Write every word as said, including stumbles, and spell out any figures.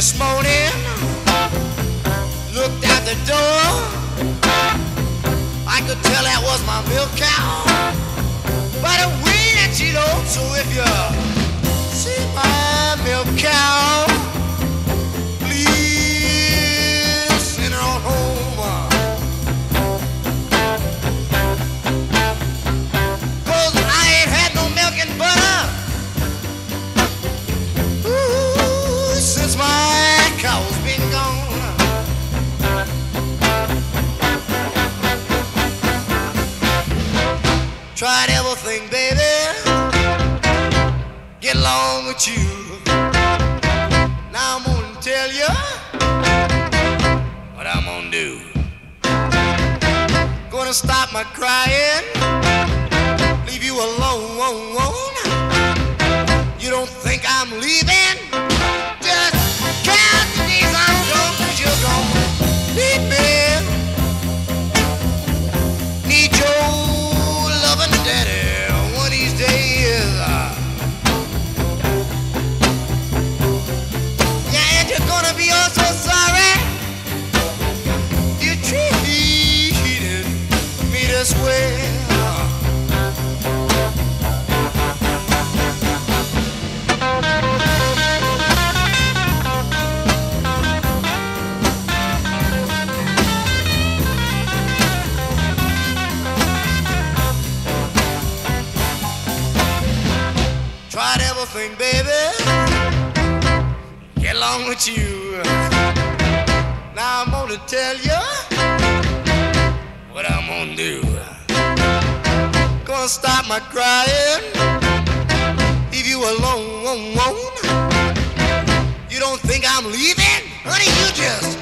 this morning, looked out the door, I could tell that was my milk cow by the way that she looked. So if you see my milk cow, please send her on home, 'cause I ain't had no milk and butter ooh, since my cow's been gone. Tried everything, baby, get along with you. Now I'm gonna tell you what I'm gonna do. Gonna stop my crying, leave you alone. You don't think I'm leaving? Just count the days I'm gone, 'cause you're gonna need me. Need your loving daddy one of these days. Yeah, and you're gonna be oh so sorry you treated me this way. Tried everything, baby, get along with you. Now I'm gonna tell you what I'm gonna do. Gonna stop my crying, leave you alone. You don't think I'm leaving? Honey, you just